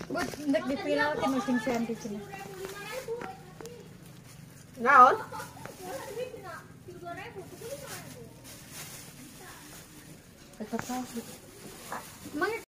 Buat ndek di final ke musim senti sini. Naon? Tetap tahu.